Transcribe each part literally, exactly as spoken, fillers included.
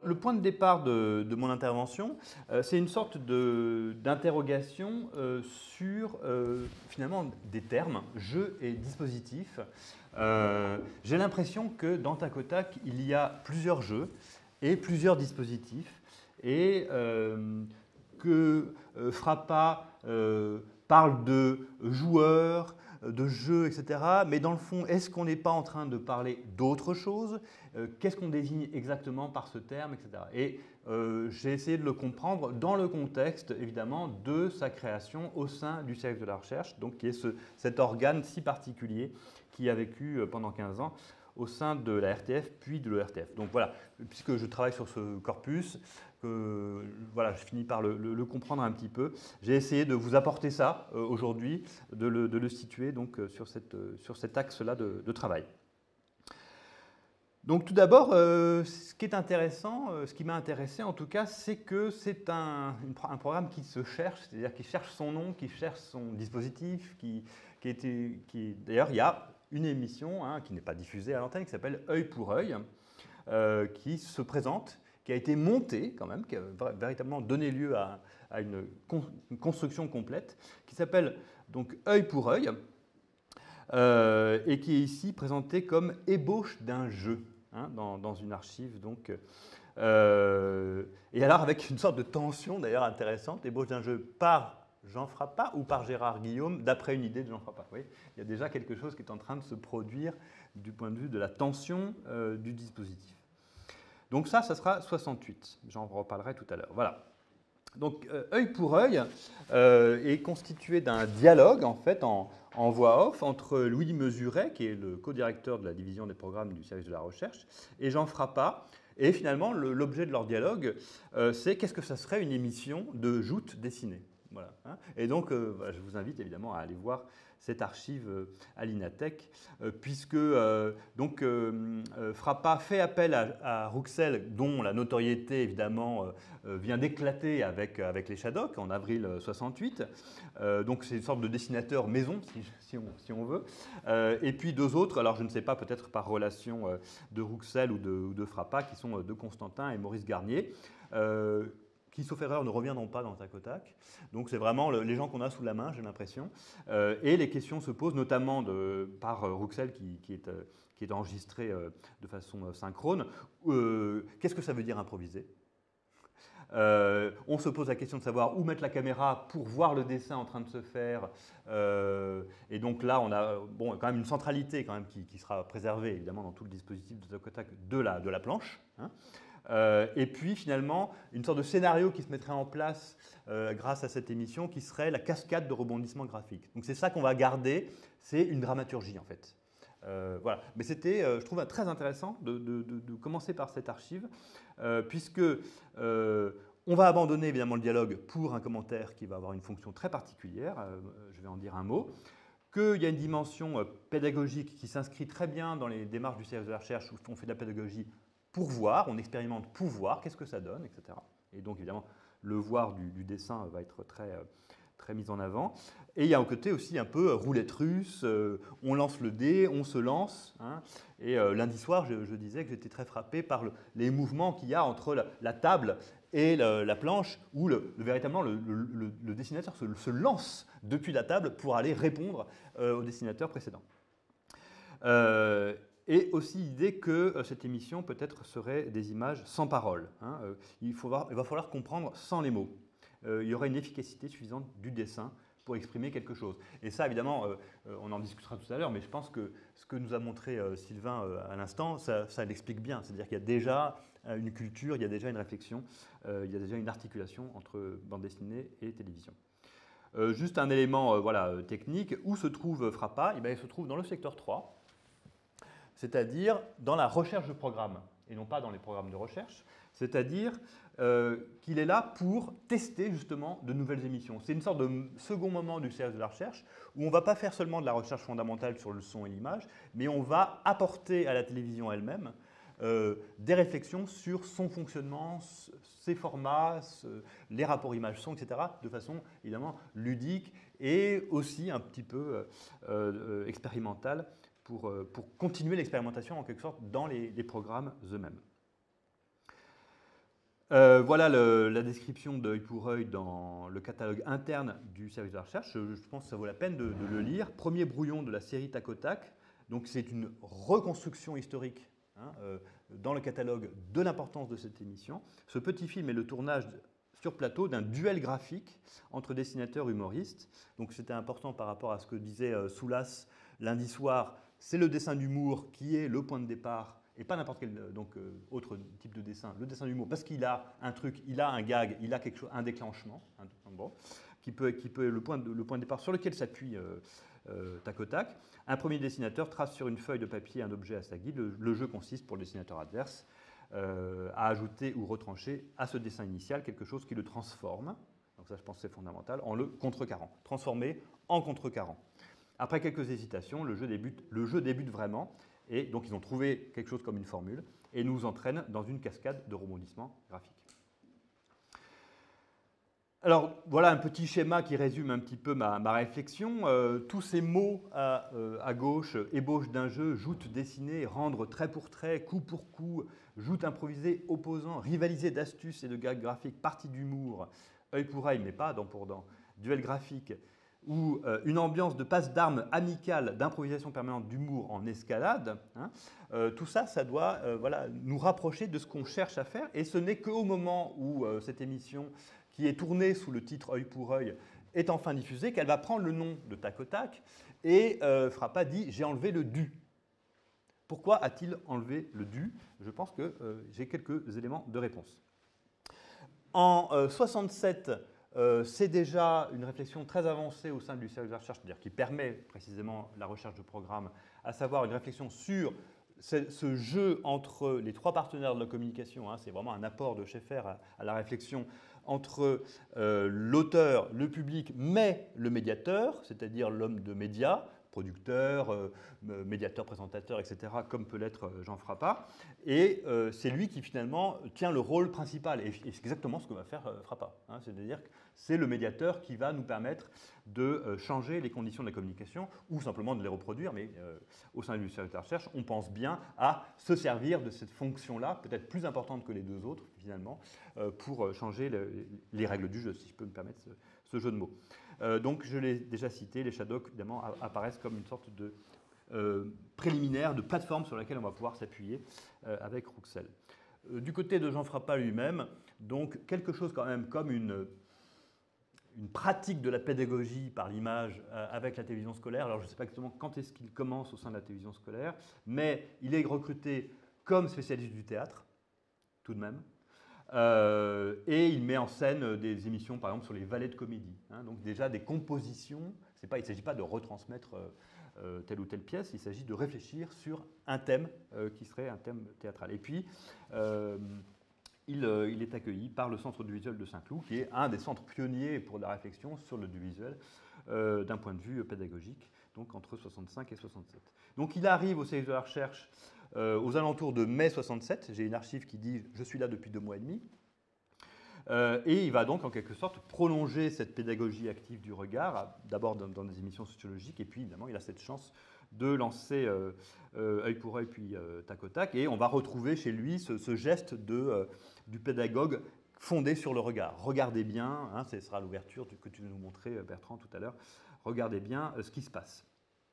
Le point de départ de, de mon intervention, euh, c'est une sorte d'interrogation euh, sur euh, finalement des termes, jeux et dispositifs. Euh, J'ai l'impression que dans Tac au Tac, il y a plusieurs jeux et plusieurs dispositifs et euh, que euh, Frappa euh, parle de joueurs, de jeux, et cetera. Mais dans le fond, est-ce qu'on n'est pas en train de parler d'autre chose? euh, Qu'est-ce qu'on désigne exactement par ce terme, et cetera. Et euh, j'ai essayé de le comprendre dans le contexte, évidemment, de sa création au sein du Cercle de la Recherche, donc qui est ce, cet organe si particulier qui a vécu pendant quinze ans au sein de la R T F puis de l'E R T F. Donc voilà, puisque je travaille sur ce corpus, que voilà, je finis par le, le, le comprendre un petit peu. J'ai essayé de vous apporter ça euh, aujourd'hui, de le, de le situer donc, euh, sur, cette, euh, sur cet axe-là de, de travail. Donc tout d'abord, euh, ce qui est intéressant, euh, ce qui m'a intéressé en tout cas, c'est que c'est un, un programme qui se cherche, c'est-à-dire qui cherche son nom, qui cherche son dispositif, qui, qui était, qui, d'ailleurs il y a une émission hein, qui n'est pas diffusée à l'antenne, qui s'appelle Œil pour œil, euh, qui se présente, qui a été montée quand même, qui a véritablement donné lieu à, à une, con, une construction complète, qui s'appelle donc Œil pour œil, euh, et qui est ici présentée comme ébauche d'un jeu. Hein, dans, dans une archive. Donc, euh, et alors avec une sorte de tension d'ailleurs intéressante, ébauche d'un jeu par Jean Frappa ou par Gérard Guillaume, d'après une idée de Jean Frappa. Vous voyez, il y a déjà quelque chose qui est en train de se produire du point de vue de la tension euh, du dispositif. Donc ça, ça sera soixante-huit. J'en reparlerai tout à l'heure. Voilà. Donc, euh, œil pour œil euh, est constitué d'un dialogue, en fait, en, en voix off, entre Louis Mesuret, qui est le co-directeur de la division des programmes du service de la recherche, et Jean Frappa. Et finalement, l'objet de leur dialogue, euh, c'est qu'est-ce que ça serait une émission de joutes dessinées. Voilà, hein. Et donc, euh, voilà, je vous invite évidemment à aller voir cette archive euh, à l'Inatech, euh, puisque euh, donc, euh, euh, Frappa fait appel à, à Rouxel, dont la notoriété évidemment euh, vient d'éclater avec, avec les Shadocks en avril soixante-huit. Euh, donc c'est une sorte de dessinateur maison, si, si, on, si on veut. Euh, et puis deux autres, alors je ne sais pas, peut-être par relation euh, de Rouxel ou de, ou de Frappa, qui sont euh, de Constantin et Maurice Garnier. Euh, qui, sauf erreur, ne reviendront pas dans Tac au Tac. Donc c'est vraiment le, les gens qu'on a sous la main, j'ai l'impression. Euh, et les questions se posent notamment de, par euh, Rouxel, qui, qui, est, euh, qui est enregistré euh, de façon euh, synchrone. Euh, Qu'est-ce que ça veut dire improviser? Euh, on se pose la question de savoir où mettre la caméra pour voir le dessin en train de se faire. Euh, et donc là, on a bon, quand même une centralité quand même, qui, qui sera préservée évidemment dans tout le dispositif de Tac au Tac de la, de la planche. Hein. Euh, et puis finalement, une sorte de scénario qui se mettrait en place euh, grâce à cette émission, qui serait la cascade de rebondissements graphiques. Donc c'est ça qu'on va garder, c'est une dramaturgie en fait. Euh, voilà. Mais c'était, euh, je trouve, très intéressant de, de, de, de commencer par cette archive, euh, puisque euh, on va abandonner évidemment le dialogue pour un commentaire qui va avoir une fonction très particulière, euh, je vais en dire un mot, qu'il y a une dimension euh, pédagogique qui s'inscrit très bien dans les démarches du service de la recherche où on fait de la pédagogie pour voir, on expérimente pour voir, qu'est-ce que ça donne, et cetera. Et donc évidemment, le voir du, du dessin va être très, très mis en avant. Et il y a un côté aussi un peu roulette russe, euh, on lance le dé, on se lance. Hein. Et euh, lundi soir, je, je disais que j'étais très frappé par le, les mouvements qu'il y a entre la, la table et le, la planche, où le, le, véritablement le, le, le dessinateur se, se lance depuis la table pour aller répondre euh, au dessinateur précédent. Euh, Et aussi l'idée que euh, cette émission peut-être serait des images sans parole. Hein. Euh, il, faut voir, il va falloir comprendre sans les mots. Euh, il y aurait une efficacité suffisante du dessin pour exprimer quelque chose. Et ça, évidemment, euh, on en discutera tout à l'heure, mais je pense que ce que nous a montré euh, Sylvain euh, à l'instant, ça, ça l'explique bien. C'est-à-dire qu'il y a déjà une culture, il y a déjà une réflexion, euh, il y a déjà une articulation entre bande dessinée et télévision. Euh, juste un élément euh, voilà, technique. Où se trouve Frappa? Eh bien, il se trouve dans le secteur trois. C'est-à-dire dans la recherche de programmes, et non pas dans les programmes de recherche, c'est-à-dire euh, qu'il est là pour tester justement de nouvelles émissions. C'est une sorte de second moment du service de la recherche où on ne va pas faire seulement de la recherche fondamentale sur le son et l'image, mais on va apporter à la télévision elle-même euh, des réflexions sur son fonctionnement, ses formats, ce, les rapports images-son, et cetera, de façon évidemment ludique et aussi un petit peu euh, euh, expérimentale, Pour, pour continuer l'expérimentation en quelque sorte dans les, les programmes eux-mêmes. Euh, voilà le, la description d'œil pour œil dans le catalogue interne du service de la recherche. Je, je pense que ça vaut la peine de, de le lire. Premier brouillon de la série Tac au Tac. Donc c'est une reconstruction historique hein, euh, dans le catalogue de l'importance de cette émission. Ce petit film est le tournage sur plateau d'un duel graphique entre dessinateurs humoristes. Donc c'était important par rapport à ce que disait euh, Soulas lundi soir. C'est le dessin d'humour qui est le point de départ et pas n'importe quel donc, euh, autre type de dessin, le dessin d'humour, parce qu'il a un truc, il a un gag, il a quelque chose, un déclenchement, un, bon, qui peut, qui peut le point de, le point de départ sur lequel s'appuie euh, euh, Tac au Tac. Un premier dessinateur trace sur une feuille de papier un objet à sa guide. Le, le jeu consiste pour le dessinateur adverse euh, à ajouter ou retrancher à ce dessin initial quelque chose qui le transforme. Donc ça, je pense que c'est fondamental, en le contrecarrant, transformé en contrecarrant. Après quelques hésitations, le jeu débute, le jeu débute vraiment. Et donc, ils ont trouvé quelque chose comme une formule et nous entraînent dans une cascade de rebondissements graphiques. Alors, voilà un petit schéma qui résume un petit peu ma, ma réflexion. Euh, tous ces mots à, euh, à gauche, ébauche d'un jeu, joute dessinée, rendre trait pour trait, coup pour coup, joute improvisée, opposant, rivaliser d'astuces et de gags graphiques, partie d'humour, œil pour œil, mais pas dent pour dent, duel graphique, ou euh, une ambiance de passe d'armes amicale, d'improvisation permanente, d'humour en escalade, hein, euh, tout ça, ça doit euh, voilà, nous rapprocher de ce qu'on cherche à faire. Et ce n'est qu'au moment où euh, cette émission, qui est tournée sous le titre œil pour œil, est enfin diffusée, qu'elle va prendre le nom de Tac au Tac, et euh, Frappa dit « j'ai enlevé le du ». Pourquoi a-t-il enlevé le du? Je pense que euh, j'ai quelques éléments de réponse. En euh, soixante-sept, Euh, c'est déjà une réflexion très avancée au sein du service de recherche, c'est-à-dire qui permet précisément la recherche de programmes, à savoir une réflexion sur ce, ce jeu entre les trois partenaires de la communication. Hein, c'est vraiment un apport de Schaeffer à, à la réflexion entre euh, l'auteur, le public, mais le médiateur, c'est-à-dire l'homme de médias, producteur, euh, médiateur, présentateur, et cetera, comme peut l'être Jean Frappa. Et euh, c'est lui qui finalement tient le rôle principal. Et, et c'est exactement ce que va faire euh, Frappa. Hein, c'est-à-dire que c'est le médiateur qui va nous permettre de euh, changer les conditions de la communication ou simplement de les reproduire. Mais euh, au sein du service de recherche, on pense bien à se servir de cette fonction-là, peut-être plus importante que les deux autres finalement, euh, pour changer le, les règles du jeu, si je peux me permettre ce, ce jeu de mots. Euh, donc, je l'ai déjà cité, les shadows, évidemment, apparaissent comme une sorte de euh, préliminaire, de plateforme sur laquelle on va pouvoir s'appuyer euh, avec Rouxel. Euh, du côté de Jean Frappa lui-même, donc, quelque chose quand même comme une, une pratique de la pédagogie par l'image euh, avec la télévision scolaire. Alors, je ne sais pas exactement quand est-ce qu'il commence au sein de la télévision scolaire, mais il est recruté comme spécialiste du théâtre, tout de même. Euh, et il met en scène des émissions, par exemple, sur les valets de comédie. Hein, donc déjà des compositions. Pas, il ne s'agit pas de retransmettre euh, euh, telle ou telle pièce, il s'agit de réfléchir sur un thème euh, qui serait un thème théâtral. Et puis, euh, il, euh, il est accueilli par le Centre du visuel de Saint-Cloud, qui est un des centres pionniers pour la réflexion sur le visuel euh, d'un point de vue pédagogique, donc entre soixante-cinq et soixante-sept. Donc il arrive au service de la recherche Euh, aux alentours de mai soixante-sept, j'ai une archive qui dit « je suis là depuis deux mois et demi euh, », et il va donc en quelque sorte prolonger cette pédagogie active du regard, d'abord dans, dans des émissions sociologiques, et puis évidemment il a cette chance de lancer euh, euh, œil pour œil puis euh, tac au tac, et on va retrouver chez lui ce, ce geste de, euh, du pédagogue fondé sur le regard. Regardez bien, hein, ce sera l'ouverture que tu nous montrais Bertrand tout à l'heure, regardez bien euh, ce qui se passe.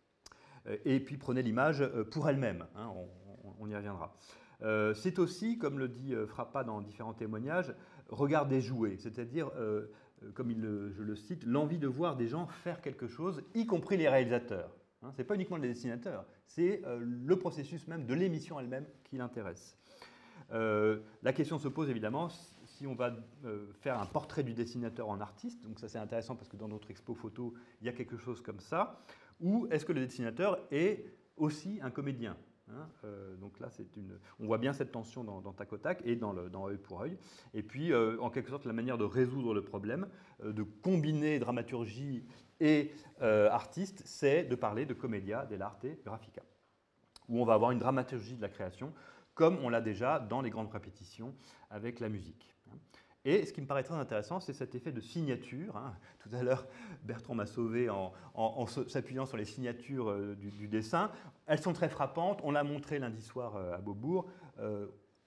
Et puis prenez l'image pour elle-même, hein, on, on, on y reviendra. Euh, c'est aussi, comme le dit Frappa dans différents témoignages, regarder jouer, c'est-à-dire, euh, comme il le, je le cite, l'envie de voir des gens faire quelque chose, y compris les réalisateurs. Hein, ce n'est pas uniquement les dessinateurs, c'est euh, le processus même de l'émission elle-même qui l'intéresse. Euh, la question se pose évidemment si on va euh, faire un portrait du dessinateur en artiste, donc ça c'est intéressant parce que dans notre expo photo, il y a quelque chose comme ça, ou est-ce que le dessinateur est aussi un comédien, hein, euh, donc là, c'est une, on voit bien cette tension dans, dans Tac au Tac et dans, le, dans œil pour œil. Et puis, euh, en quelque sorte, la manière de résoudre le problème, euh, de combiner dramaturgie et euh, artiste, c'est de parler de commedia dell'arte grafica, où on va avoir une dramaturgie de la création, comme on l'a déjà dans les grandes répétitions avec la musique. Et ce qui me paraît très intéressant, c'est cet effet de signature. Hein. Tout à l'heure, Bertrand m'a sauvé en, en, en s'appuyant sur les signatures euh, du, du dessin. Elles sont très frappantes. On l'a montré lundi soir euh, à Beaubourg. Euh,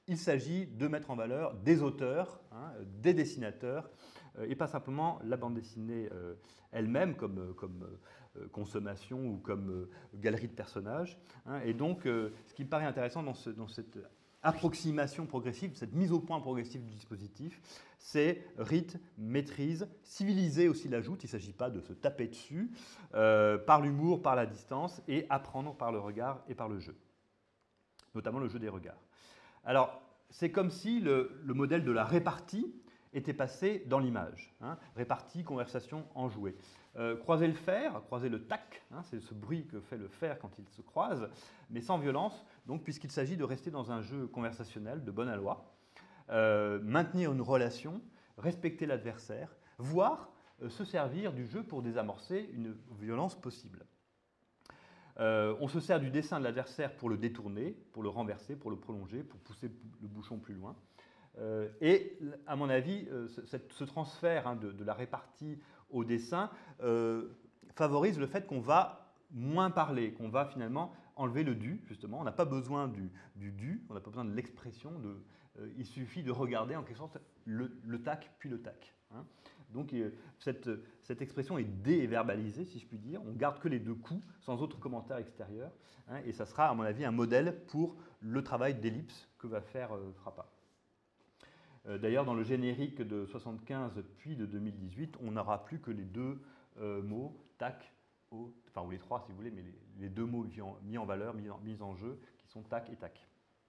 il s'agit de mettre en valeur des auteurs, hein, des dessinateurs, euh, et pas simplement la bande dessinée euh, elle-même comme, comme euh, consommation ou comme euh, galerie de personnages. Hein. Et donc, euh, ce qui me paraît intéressant dans, ce, dans cette approximation progressive, cette mise au point progressive du dispositif, c'est rythme, maîtrise, civiliser aussi l'ajoute, il ne s'agit pas de se taper dessus, euh, par l'humour, par la distance, et apprendre par le regard et par le jeu, notamment le jeu des regards. Alors, c'est comme si le, le modèle de la répartie était passé dans l'image. Hein, répartie, conversation, enjouée. Euh, croiser le fer, croiser le tac, hein, c'est ce bruit que fait le fer quand il se croise, mais sans violence, donc puisqu'il s'agit de rester dans un jeu conversationnel de bonne aloi, euh, maintenir une relation, respecter l'adversaire, voire euh, se servir du jeu pour désamorcer une violence possible. Euh, on se sert du dessin de l'adversaire pour le détourner, pour le renverser, pour le prolonger, pour pousser le bouchon plus loin. Euh, et à mon avis, euh, ce, ce transfert hein, de, de la répartie au dessin euh, favorise le fait qu'on va moins parler, qu'on va finalement enlever le du, justement. On n'a pas besoin du du, du on n'a pas besoin de l'expression, de, euh, il suffit de regarder en quelque sorte le, le tac puis le tac. Hein. Donc euh, cette, cette expression est déverbalisée, si je puis dire. On garde que les deux coups, sans autre commentaire extérieur. Hein, et ça sera, à mon avis, un modèle pour le travail d'ellipse que va faire euh, Frappa. D'ailleurs, dans le générique de soixante-quinze puis de deux mille dix-huit, on n'aura plus que les deux euh, mots tac, au, enfin ou les trois si vous voulez, mais les, les deux mots mis en, mis en valeur, mis en, mis en jeu, qui sont tac et tac.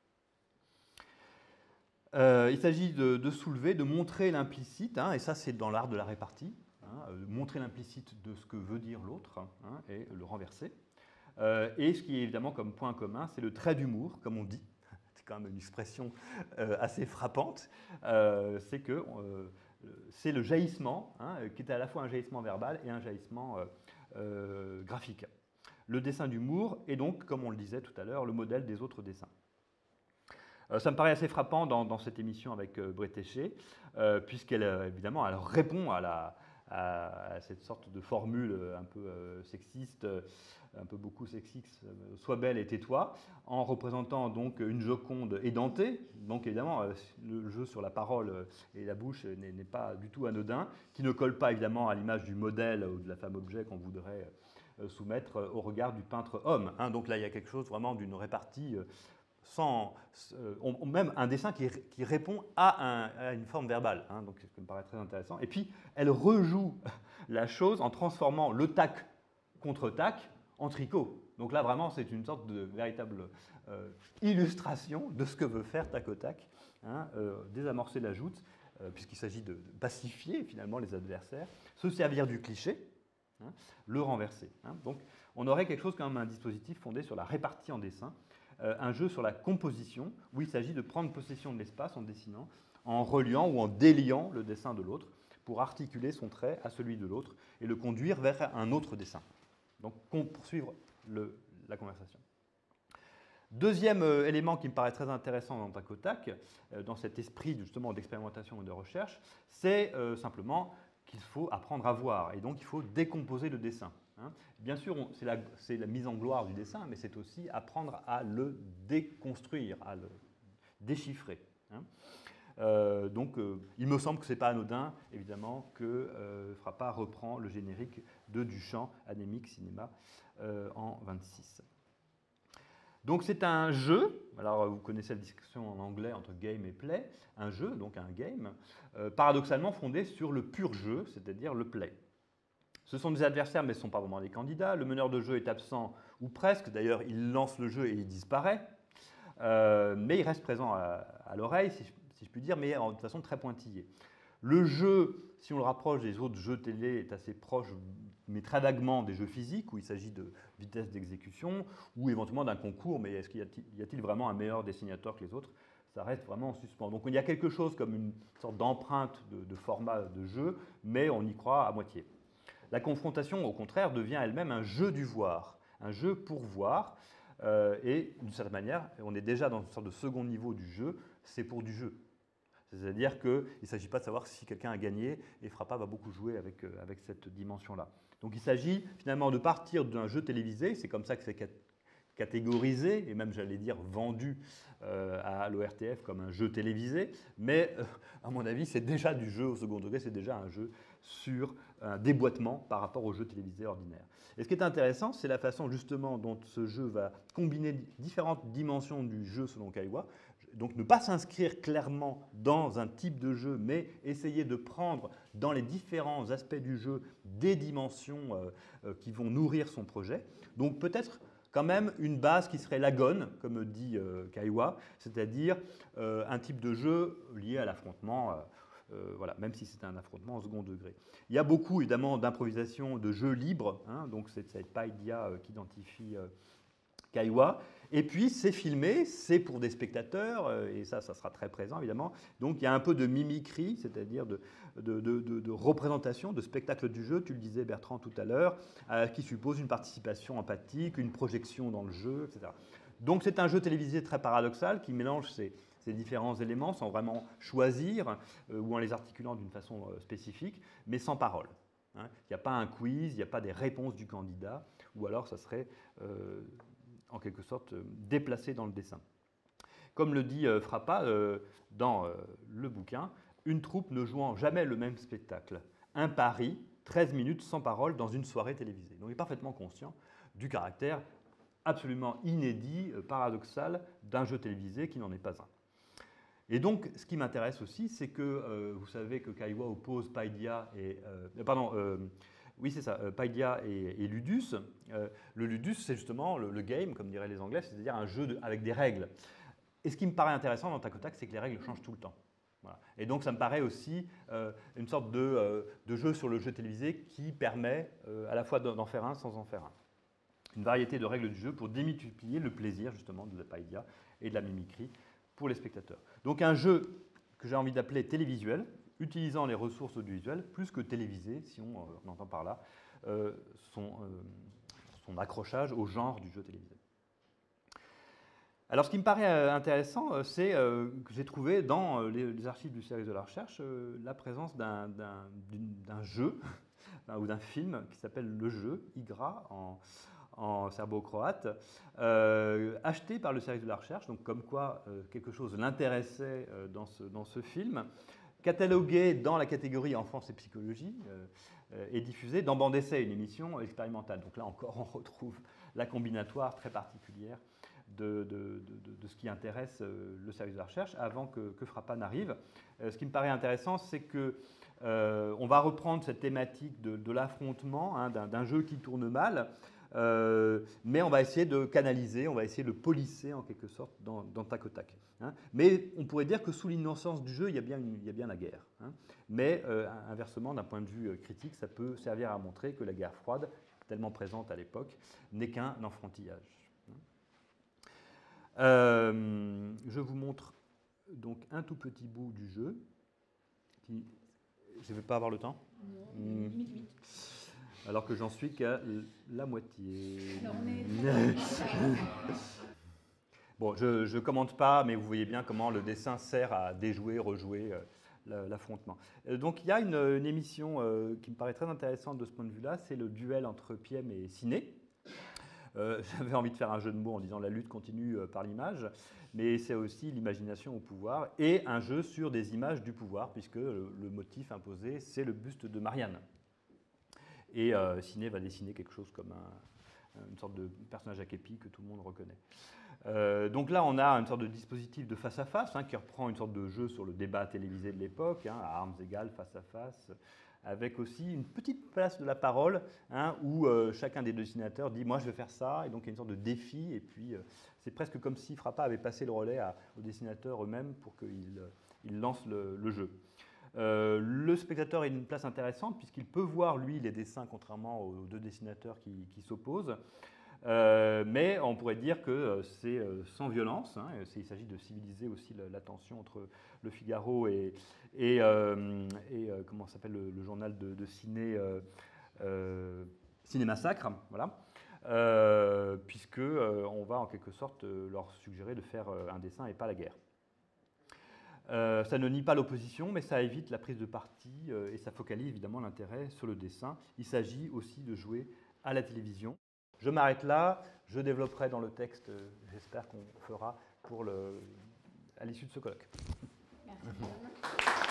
Euh, il s'agit de, de soulever, de montrer l'implicite, hein, et ça c'est dans l'art de la répartie, hein, euh, montrer l'implicite de ce que veut dire l'autre hein, et le renverser. Euh, et ce qui est évidemment comme point commun, c'est le trait d'humour, comme on dit. Quand même une expression euh, assez frappante, euh, c'est que euh, c'est le jaillissement, hein, qui est à la fois un jaillissement verbal et un jaillissement euh, euh, graphique. Le dessin d'humour est donc, comme on le disait tout à l'heure, le modèle des autres dessins. Euh, ça me paraît assez frappant dans, dans cette émission avec euh, Bretéché, euh, puisqu'elle, euh, évidemment, elle répond à, la, à, à cette sorte de formule un peu euh, sexiste, un peu beaucoup sexiste, euh, sois belle et tais-toi, en représentant donc une Joconde édentée, donc évidemment euh, le jeu sur la parole et la bouche n'est, n'est pas du tout anodin, qui ne colle pas évidemment à l'image du modèle ou de la femme objet qu'on voudrait euh, soumettre au regard du peintre homme. Hein. Donc là il y a quelque chose vraiment d'une répartie euh, sans, euh, on, même un dessin qui, qui répond à, un, à une forme verbale, hein, donc ça me paraît très intéressant. Et puis elle rejoue la chose en transformant le tac contre tac en tricot. Donc là, vraiment, c'est une sorte de véritable euh, illustration de ce que veut faire Tac au Tac, hein, euh, désamorcer la joute, euh, puisqu'il s'agit de pacifier finalement les adversaires, se servir du cliché, hein, le renverser. Hein. Donc on aurait quelque chose comme un dispositif fondé sur la répartie en dessin, euh, un jeu sur la composition, où il s'agit de prendre possession de l'espace en dessinant, en reliant ou en déliant le dessin de l'autre, pour articuler son trait à celui de l'autre et le conduire vers un autre dessin. Donc, poursuivre le, la conversation. Deuxième euh, élément qui me paraît très intéressant dans Tac au Tac, euh, dans cet esprit justement d'expérimentation et de recherche, c'est euh, simplement qu'il faut apprendre à voir. Et donc, il faut décomposer le dessin. Hein. Bien sûr, on, c'est, la, c'est la mise en gloire du dessin, mais c'est aussi apprendre à le déconstruire, à le déchiffrer. Hein. Euh, donc, euh, il me semble que ce n'est pas anodin, évidemment, que euh, Frappa reprend le générique de Duchamp, Anémique Cinéma, euh, en vingt-six. Donc, c'est un jeu, alors vous connaissez la distinction en anglais entre game et play, un jeu, donc un game, euh, paradoxalement fondé sur le pur jeu, c'est-à-dire le play. Ce sont des adversaires, mais ce ne sont pas vraiment des candidats. Le meneur de jeu est absent, ou presque, d'ailleurs, il lance le jeu et il disparaît, euh, mais il reste présent à, à l'oreille, si je si je puis dire, mais de façon très pointillée. Le jeu, si on le rapproche des autres jeux télé, est assez proche, mais très vaguement, des jeux physiques, où il s'agit de vitesse d'exécution, ou éventuellement d'un concours, mais est-ce qu'il y a-t-il vraiment un meilleur dessinateur que les autres? Ça reste vraiment en suspens. Donc il y a quelque chose comme une sorte d'empreinte de, de format de jeu, mais on y croit à moitié. La confrontation, au contraire, devient elle-même un jeu du voir, un jeu pour voir, euh, et d'une certaine manière, on est déjà dans une sorte de second niveau du jeu, c'est pour du jeu. C'est-à-dire qu'il ne s'agit pas de savoir si quelqu'un a gagné, et Frappa va beaucoup jouer avec, euh, avec cette dimension-là. Donc il s'agit finalement de partir d'un jeu télévisé, c'est comme ça que c'est catégorisé, et même j'allais dire vendu euh, à l'O R T F comme un jeu télévisé, mais euh, à mon avis c'est déjà du jeu au second degré, c'est déjà un jeu sur un déboîtement par rapport au jeu télévisé ordinaire. Et ce qui est intéressant, c'est la façon justement dont ce jeu va combiner différentes dimensions du jeu selon Kaiwa. Donc ne pas s'inscrire clairement dans un type de jeu, mais essayer de prendre dans les différents aspects du jeu des dimensions euh, euh, qui vont nourrir son projet. Donc peut-être quand même une base qui serait l'agone, comme dit euh, Kaiwa, c'est-à-dire euh, un type de jeu lié à l'affrontement, euh, euh, voilà, même si c'est un affrontement au second degré. Il y a beaucoup évidemment d'improvisation, de jeux libres, hein, donc c'est cette Paidia euh, qui identifie euh, Kaiwa. Et puis c'est filmé, c'est pour des spectateurs, euh, et ça, ça sera très présent évidemment. Donc il y a un peu de mimicry, c'est-à-dire de, de, de, de, de représentation, de spectacle du jeu, tu le disais Bertrand tout à l'heure, euh, qui suppose une participation empathique, une projection dans le jeu, et cetera. Donc c'est un jeu télévisé très paradoxal qui mélange ces, ces différents éléments sans vraiment choisir euh, ou en les articulant d'une façon euh, spécifique, mais sans parole. Hein. Il n'y a pas un quiz, il n'y a pas des réponses du candidat, ou alors ça serait euh, en quelque sorte euh, déplacé dans le dessin. Comme le dit euh, Frappa euh, dans euh, le bouquin, une troupe ne jouant jamais le même spectacle. Un pari, treize minutes sans parole dans une soirée télévisée. Donc il est parfaitement conscient du caractère absolument inédit, euh, paradoxal d'un jeu télévisé qui n'en est pas un. Et donc, ce qui m'intéresse aussi, c'est que euh, vous savez que Kaiwa oppose Paidia et... Euh, pardon, euh, oui, c'est ça, euh, Paidia et, et Ludus. Euh, le Ludus, c'est justement le, le game, comme diraient les Anglais, c'est-à-dire un jeu de, avec des règles. Et ce qui me paraît intéressant dans Tac au Tac, c'est que les règles changent tout le temps. Voilà. Et donc, ça me paraît aussi euh, une sorte de, euh, de jeu sur le jeu télévisé qui permet euh, à la fois d'en faire un sans en faire un. Une variété de règles du jeu pour démultiplier le plaisir, justement, de la Paidia et de la mimicry pour les spectateurs. Donc un jeu que j'ai envie d'appeler télévisuel, utilisant les ressources audiovisuelles, plus que télévisé, si on, euh, on entend par là, euh, son, euh, son accrochage au genre du jeu télévisé. Alors ce qui me paraît euh, intéressant, euh, c'est euh, que j'ai trouvé dans euh, les, les archives du service de la recherche euh, la présence d'un jeu ou d'un film qui s'appelle Le Jeu, Igra, en, en serbo-croate, euh, acheté par le service de la recherche, donc comme quoi euh, quelque chose l'intéressait euh, dans, ce, dans ce film, catalogué dans la catégorie enfance et psychologie euh, euh, et diffusé dans Bande Essai, une émission expérimentale. Donc là encore, on retrouve la combinatoire très particulière de, de, de, de ce qui intéresse euh, le service de la recherche avant que, que Frappa n'arrive. Euh, ce qui me paraît intéressant, c'est que euh, on va reprendre cette thématique de, de l'affrontement, hein, d'un jeu qui tourne mal, Euh, mais on va essayer de canaliser, on va essayer de le polisser en quelque sorte dans, dans Tac au Tac. Hein. Mais on pourrait dire que sous l'innocence du jeu, il y a bien, une, il y a bien la guerre. Hein. Mais euh, inversement, d'un point de vue critique, ça peut servir à montrer que la guerre froide, tellement présente à l'époque, n'est qu'un enfantillage. Euh, je vous montre donc un tout petit bout du jeu. Qui... Je ne vais pas avoir le temps. Non, mmh. limite, limite. Alors que j'en suis qu'à la moitié. Alors on est... Bon, je ne commente pas, mais vous voyez bien comment le dessin sert à déjouer, rejouer euh, l'affrontement. Euh, donc il y a une, une émission euh, qui me paraît très intéressante de ce point de vue-là, c'est le duel entre Piem et Ciné. Euh, J'avais envie de faire un jeu de mots en disant la lutte continue euh, par l'image, mais c'est aussi l'imagination au pouvoir et un jeu sur des images du pouvoir, puisque le, le motif imposé, c'est le buste de Marianne. Et euh, Ciné va dessiner quelque chose comme un, une sorte de personnage à képi que tout le monde reconnaît. Euh, donc là, on a une sorte de dispositif de face-à-face -face, hein, qui reprend une sorte de jeu sur le débat télévisé de l'époque, hein, à armes égales, face-à-face, -face, avec aussi une petite place de la parole, hein, où euh, chacun des dessinateurs dit « moi je vais faire ça », et donc il y a une sorte de défi, et puis euh, c'est presque comme si Frappa avait passé le relais à, aux dessinateurs eux-mêmes pour qu'ils ils lancent le, le jeu. Euh, le spectateur a une place intéressante puisqu'il peut voir, lui, les dessins, contrairement aux deux dessinateurs qui, qui s'opposent. Euh, mais on pourrait dire que c'est sans violence. Hein, il s'agit de civiliser aussi la, la tension entre le Figaro et, et, euh, et euh, comment s'appelle le, le journal de, de ciné, euh, euh, Ciné Massacre, voilà. Euh, puisque euh, on va en quelque sorte leur suggérer de faire un dessin et pas la guerre. Euh, ça ne nie pas l'opposition, mais ça évite la prise de parti euh, et ça focalise évidemment l'intérêt sur le dessin. Il s'agit aussi de jouer à la télévision. Je m'arrête là, je développerai dans le texte, euh, j'espère qu'on fera pour le, à l'issue de ce colloque. Merci.